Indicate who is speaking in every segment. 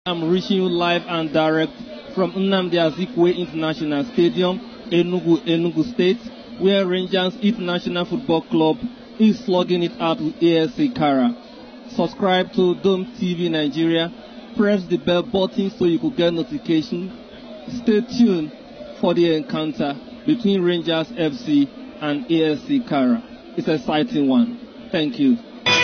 Speaker 1: I'm reaching you live and direct from Nnamdi Eziekwe International Stadium, Enugu State, where Rangers International Football Club is slugging it out with A.S.C Kara. Subscribe to Dome TV Nigeria, press the bell button so you could get notification. Stay tuned for the encounter between Rangers FC and A.S.C Kara. It's an exciting one. Thank you.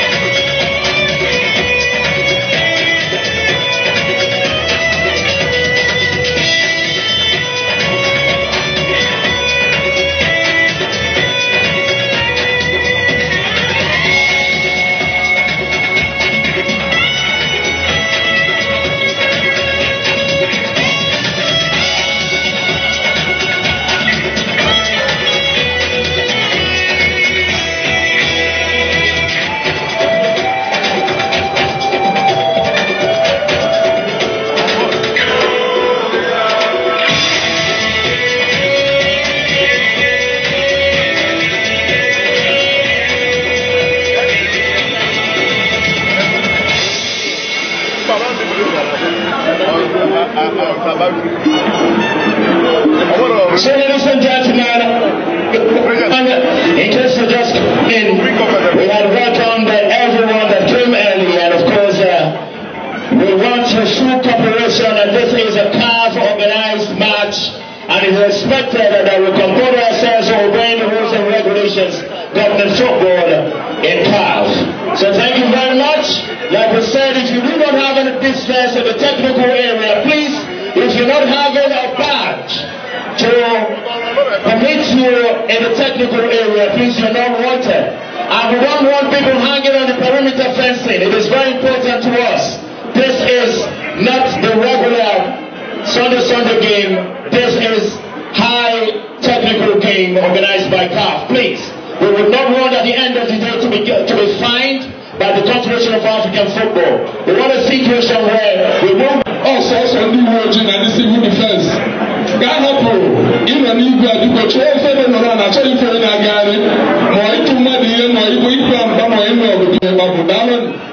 Speaker 2: So, ladies and gentlemen, in case you just came in, we had welcomed everyone that came early, and of course, we want to show cooperation that this is a CAF organized match, and it is expected that we comport ourselves obeying the rules and regulations governing football in CAF. So, thank you very much. Like we said, if you do not have any business in the technical area, please, if you're not having a badge to permit you in the technical area, please, you're not wanted. And we don't want people hanging on the perimeter fencing. It is very important to us. This is not the regular Sunday game. This is high technical game organized by CAF. Please, we would not want at the end of the day to be fined by the Confederation of African Football. We want a situation where we won't also the origin and the civil defense. Ghana Pro, in an Igbo, you go to a federal and I tell you for an agari, more into money and more Igbo, and more in the Babu.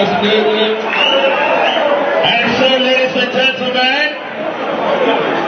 Speaker 2: Stadium. And so, ladies and gentlemen,